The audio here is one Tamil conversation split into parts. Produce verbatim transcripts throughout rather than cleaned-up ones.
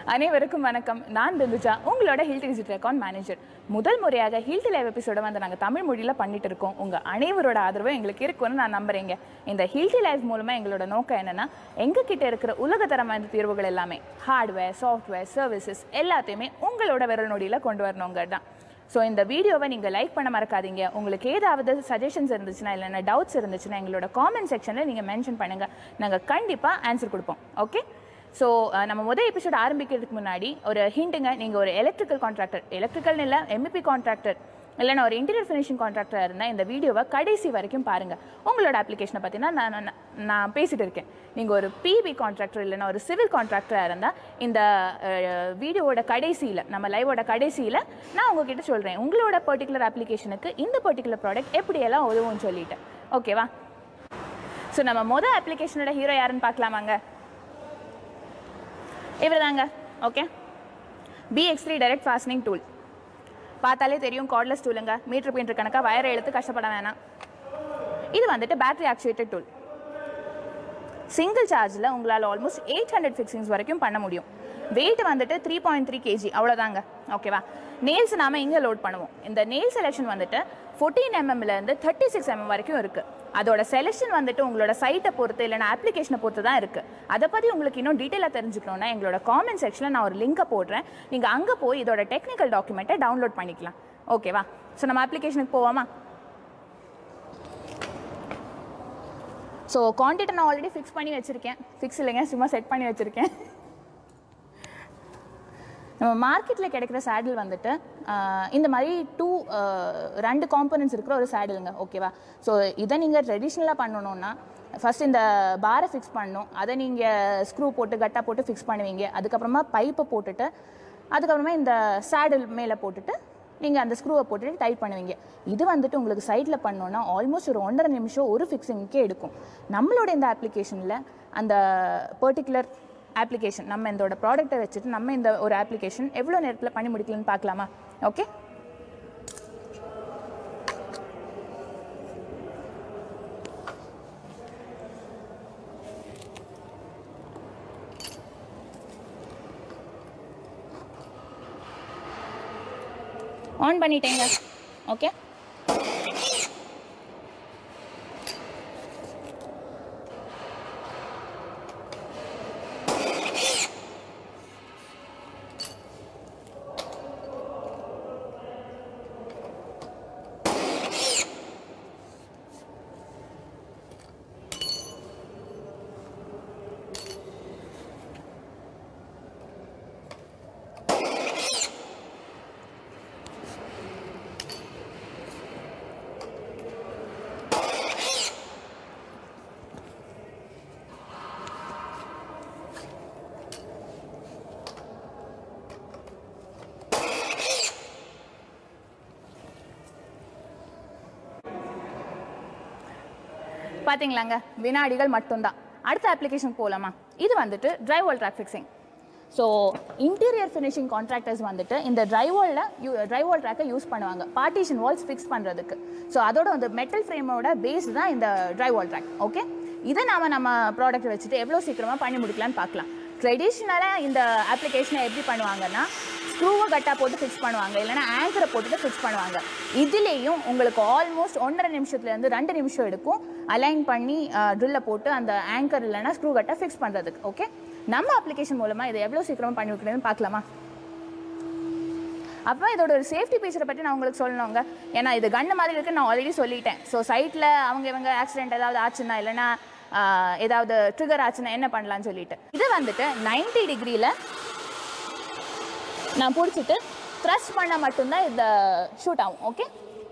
அனைவருக்கும் வணக்கம். நான் பிந்துஜா, உங்களோட ஹில்டி டிஜிட்டல் அக்கௌண்ட் மேனேஜர். முதல் முறையாக ஹில்டி லைவ் எபிசோட வந்து நாங்கள் தமிழ் மொழியில் பண்ணிட்டு இருக்கோம். உங்கள் அனைவரோட ஆதரவு எங்களுக்கு இருக்குன்னு நான் நம்புறேங்க. இந்த ஹில்டி லைவ் மூலமாக எங்களோட நோக்கம் என்னன்னா, எங்ககிட்ட இருக்கிற உலகத்தரமான தீர்வுகள் எல்லாமே ஹார்ட்வேர், சாஃப்ட்வேர், சர்வீசஸ் எல்லாத்தையுமே உங்களோட விரல் நொடியில் கொண்டு வரணுங்க தான். ஸோ இந்த வீடியோவை நீங்கள் லைக் பண்ண மறக்காதீங்க. உங்களுக்கு ஏதாவது சஜஷன்ஸ் இருந்துச்சுன்னா இல்லைன்னா டவுட்ஸ் இருந்துச்சுன்னா எங்களோட காமெண்ட் செக்ஷனில் நீங்கள் மென்ஷன் பண்ணுங்கள். நாங்கள் கண்டிப்பாக ஆன்சர் கொடுப்போம். ஓகே, ஸோ நம்ம முதல் எபிசோட் ஆரம்பிக்கிறதுக்கு முன்னாடி ஒரு ஹிண்ட்டுங்க. நீங்கள் ஒரு எலக்ட்ரிக்கல் கான்ட்ராக்டர், எலக்ட்ரிக்கல் இல்லை எம்இபி கான்ட்ராக்டர் இல்லைன்னா ஒரு இன்டீரியர் ஃபினிஷிங் கான்ட்ராக்டராக இருந்தால் இந்த வீடியோவை கடைசி வரைக்கும் பாருங்கள். உங்களோட அப்ளிகேஷனை பார்த்தீங்கன்னா நான் நான் பேசிகிட்டு இருக்கேன். நீங்கள் ஒரு பிபி கான்ட்ராக்டர் இல்லைன்னா ஒரு சிவில் கான்ட்ராக்டராக இருந்தால் இந்த வீடியோவோட கடைசியில், நம்ம லைவோட கடைசியில் நான் உங்ககிட்ட சொல்கிறேன் உங்களோட பர்டிகுலர் அப்ளிகேஷனுக்கு இந்த பர்டிகுலர் ப்ராடக்ட் எப்படியெல்லாம் உதவும்னு சொல்லிட்டேன். ஓகேவா? ஸோ நம்ம மொதல் அப்ளிகேஷனோட ஹீரோ யாருன்னு பார்க்கலாமாங்க? இவர் தாங்க. Okay, P X three direct fastening tool. பார்த்தாலே தெரியும், கார்ட்லெஸ் டூலுங்க. மீட்டர் பிரிண்டர் கணக்காக வயரை எழுத்து கஷ்டப்பட வேணாம். இது வந்துட்டு பேட்டரி ஆக்சுவேட்டட் டூல். சிங்கிள் சார்ஜில் உங்களால் ஆல்மோஸ்ட் எயிட் ஹண்ட்ரட் ஃபிக்ஸிங்ஸ் வரைக்கும் பண்ண முடியும். வெயிட் வந்துட்டு த்ரீ பாயிண்ட் த்ரீ கேஜி அவ்வளோதாங்க. ஓகேவா? நெயில்ஸ் நாம இங்கே லோட் பண்ணுவோம். இந்த நெயில் செலெக்ஷன் வந்துட்டு ஃபோர்டீன் எம்எம்லேருந்து தேர்ட்டி சிக்ஸ் எம்எம் வரைக்கும் இருக்குது. அதோட செலெக்ஷன் வந்துட்டு உங்களோட சைட்டை பொறுத்து இல்லைனா அப்ளிகேஷனை பொறுத்து தான் இருக்குது. அதை பற்றி உங்களுக்கு இன்னும் டீட்டெயிலாக தெரிஞ்சுக்கணுன்னா எங்களோட காமெண்ட் செக்ஷனில் நான் ஒரு லிங்கை போடுறேன். நீங்கள் அங்கே போய் இதோட டெக்னிக்கல் டாக்குமெண்ட்டை டவுன்லோட் பண்ணிக்கலாம். ஓகேவா? ஸோ நம்ம அப்ளிகேஷனுக்கு போவோமா? ஸோ கான்டெக்ட் நான் ஆல்ரெடி ஃபிக்ஸ் பண்ணி வச்சுருக்கேன். ஃபிக்ஸ் இல்லைங்க, சும்மா செட் பண்ணி வச்சுருக்கேன். நம்ம மார்க்கெட்டில் கிடைக்கிற சேடில் வந்துட்டு இந்த மாதிரி டூ ரெண்டு காம்பனன்ட்ஸ் இருக்கிற ஒரு சேடிலுங்க. ஓகேவா? ஸோ இதை நீங்கள் ட்ரெடிஷ்னலாக பண்ணணுன்னா ஃபஸ்ட் இந்த பாரை ஃபிக்ஸ் பண்ணணும். அதை நீங்கள் ஸ்க்ரூ போட்டு கட்டா போட்டு ஃபிக்ஸ் பண்ணுவீங்க. அதுக்கப்புறமா பைப்பை போட்டுட்டு அதுக்கப்புறமா இந்த சேடில் மேலே போட்டுட்டு நீங்கள் அந்த ஸ்க்ரூவை போட்டுட்டு டைட் பண்ணுவீங்க. இது வந்துட்டு உங்களுக்கு சைடில் பண்ணோன்னா ஆல்மோஸ்ட் ஒரு ஒன்றரை நிமிஷம் ஒரு ஃபிக்ஸிங்க்கே எடுக்கும். நம்மளோட இந்த அப்ளிகேஷனில் அந்த பர்டிகுலர் அப்ளிகேஷன், நம்ம இதோட ப்ராடக்ட்டை வச்சுட்டு நம்ம இந்த ஒரு அப்ளிகேஷன் எவ்வளோ நேரத்தில் பண்ணி முடிக்கலன்னு பார்க்கலாமா? ஓகே, ஆன் பண்ணிட்டேங்க. ஓகே, பார்த்தீங்களாங்க, வினாடிகள் மட்டும்தான். அடுத்த அப்ளிகேஷன் போகலாமா? இது வந்துட்டு drywall track fixing. So interior finishing contractors வந்துட்டு இந்த ட்ரைவாலில் யூ ட்ரைவால் ட்ராக்கை யூஸ் பண்ணுவாங்க பார்ட்டிஷன் வால்ஸ் ஃபிக்ஸ் பண்ணுறதுக்கு. ஸோ அதோட அந்த மெட்டல் ஃப்ரேமோட பேஸ் தான் இந்த ட்ரைவால் ட்ராக். ஓகே, இதை நாம் நம்ம ப்ராடக்ட் வச்சுட்டு எவ்வளோ சீக்கிரமாக பண்ணி முடிக்கலான்னு பார்க்கலாம். ட்ரெடிஷ்னலாக இந்த அப்ளிகேஷனை எப்படி பண்ணுவாங்கன்னா, ஸ்க்ரூவை கட்டாக போட்டு ஃபிக்ஸ் பண்ணுவாங்க, இல்லைனா ஆங்கரை போட்டுட்டு ஃபிக்ஸ் பண்ணுவாங்க. இதுலேயும் உங்களுக்கு ஆல்மோஸ்ட் ஒன்றரை நிமிஷத்துலேருந்து ரெண்டு நிமிஷம் எடுக்கும் அலைன் பண்ணி ட்ரில்லை போட்டு அந்த ஆங்கர் இல்லைனா ஸ்க்ரூ கட்டாக ஃபிக்ஸ் பண்ணுறதுக்கு. ஓகே, நம்ம அப்ளிகேஷன் மூலமாக இதை எவ்வளோ சீக்கிரமாக பண்ணி வைக்கிறதுன்னு பார்க்கலாமா? அப்போ இதோட ஒரு சேஃப்டி ஃபீச்சரை பற்றி நான் உங்களுக்கு சொல்லணுங்க. ஏன்னா இது கன்று மாதிரி இருக்குன்னு நான் ஆல்ரெடி சொல்லிட்டேன். ஸோ சைட்டில் அவங்க இவங்க ஆக்சிடென்ட் ஏதாவது ஆச்சுன்னா இல்லைனா ஏதாவது ட்ரிகர் ஆச்சுன்னா என்ன பண்ணலான்னு சொல்லிட்டு இதை வந்துட்டு நைன்டி டிகிரியில் நான் பிடிச்சிட்டு ப்ரெஸ் பண்ண மட்டும்தான் இந்த ஷூட் ஆகும். ஓகே,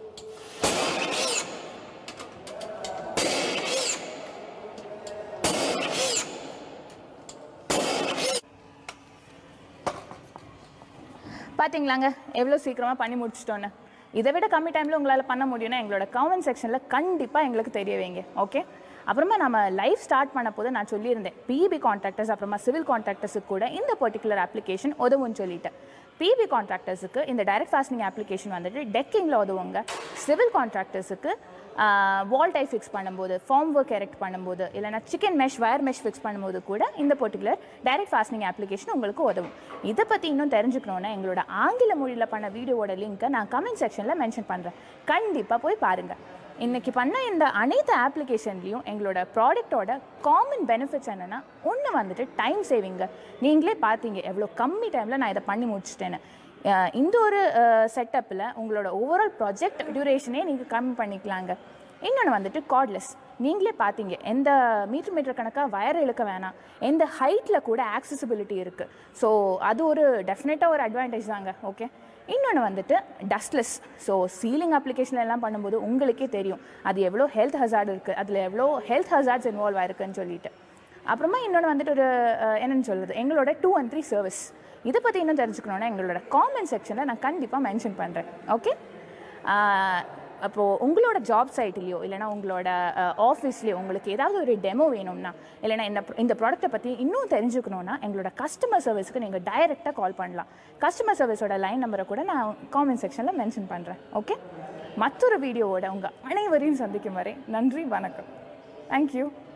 பார்த்தீங்களாங்க எவ்வளோ சீக்கிரமாக பண்ணி முடிச்சிட்டோன்னு. இதை விட கம்மி டைமில் உங்களால் பண்ண முடியும்னா எங்களோட கமெண்ட் செக்ஷனில் கண்டிப்பாக எங்களுக்கு தெரிய வைங்க. ஓகே, அப்புறமா நம்ம லைவ் ஸ்டார்ட் பண்ண போது நான் சொல்லியிருந்தேன் பிபி கான்ட்ராக்டர்ஸ் அப்புறமா சிவில் கான்ட்ராக்டர்ஸுக்கு கூட இந்த பர்டிகுலர் அப்ளிகேஷன் உதவுன்னு சொல்லிட்டேன். பிபி கான்ட்ராக்டர்ஸுக்கு இந்த டைரக்ட் ஃபாஸ்டனிங் அப்ளிகேஷன் வந்துட்டு டெக்கிங்கில் உதவுங்க. சிவில் கான்ட்ராக்டர்ஸுக்கு வால் டை ஃபிக்ஸ் பண்ணும்போது, ஃபார்ம் ஒர்க் எரெக்ட் பண்ணும்போது, இல்லைனா chicken mesh wire mesh fix பண்ணும்போது கூட இந்த பர்டிகுலர் டைரக்ட் ஃபாஸ்டிங் அப்ளிகேஷன் உங்களுக்கு உதவும். இதை பற்றி இன்னும் தெரிஞ்சுக்கணுன்னா எங்களோட ஆங்கில மொழியில் பண்ண வீடியோவோட லிங்க்கை நான் கமெண்ட் செக்ஷனில் மென்ஷன் பண்ணுறேன். கண்டிப்பாக போய் பாருங்கள். இன்றைக்கி பண்ண இந்த அனைத்து ஆப்ளிகேஷன்லேயும் எங்களோட ப்ராடக்டோட காமன் பெனிஃபிட்ஸ் என்னென்னா, ஒன்று வந்துட்டு டைம் சேவிங்க. நீங்களே பார்த்தீங்க எவ்வளோ கம்மி டைமில் நான் இதை பண்ணி முடிச்சிட்டேன்னு. இந்த ஒரு செட்டப்பில் உங்களோட ஓவரால் ப்ராஜெக்ட் டியூரேஷனே நீங்கள் கம்மி பண்ணிக்கலாங்க. இன்னொன்று வந்துட்டு கார்ட்லெஸ். நீங்களே பார்த்தீங்க எந்த மீட்டர் மீட்டர் கணக்காக வயரை இழுக்க வேணாம், எந்த ஹைட்டில் கூட ஆக்சசிபிலிட்டி இருக்குது. ஸோ அது ஒரு டெஃபினட்டாக ஒரு அட்வான்டேஜ் தாங்க. ஓகே, இன்னொன்று வந்துட்டு டஸ்ட்லெஸ். ஸோ சீலிங் அப்ளிகேஷன் எல்லாம் பண்ணும்போது உங்களுக்கே தெரியும் அது எவ்வளோ ஹெல்த் ஹசார்டு இருக்குது, அதில் எவ்வளோ ஹெல்த் ஹசார்ட்ஸ் இன்வால்வ் ஆயிருக்குன்னு சொல்லிட்டு. அப்புறமா இன்னொன்று வந்துட்டு ஒரு என்னென்னு சொல்கிறது, எங்களோட டூ அண்ட் த்ரீ சர்வீஸ். இதை பற்றி இன்னும் தெரிஞ்சுக்கணுன்னா எங்களோட காமெண்ட் செக்ஷனில் நான் கண்டிப்பாக மென்ஷன் பண்ணுறேன். ஓகே, அப்போது உங்களோட ஜாப் சைட்லேயோ இல்லைனா உங்களோட ஆஃபீஸ்லேயோ உங்களுக்கு ஏதாவது ஒரு டெமோ வேணும்னா, இல்லைனா இந்த இந்த ப்ராடக்ட்டை பற்றி இன்னும் தெரிஞ்சுக்கணுன்னா எங்களோட கஸ்டமர் சர்வீஸுக்கு நீங்கள் டைரெக்டாக கால் பண்ணலாம். கஸ்டமர் சர்வீஸோட லைன் நம்பரை கூட நான் காமெண்ட் செக்ஷனில் மென்ஷன் பண்ணுறேன். ஓகே, மற்றொரு வீடியோவோட உங்கள் அனைவரையும் சந்திக்கும் வரை நன்றி, வணக்கம். தேங்க்யூ.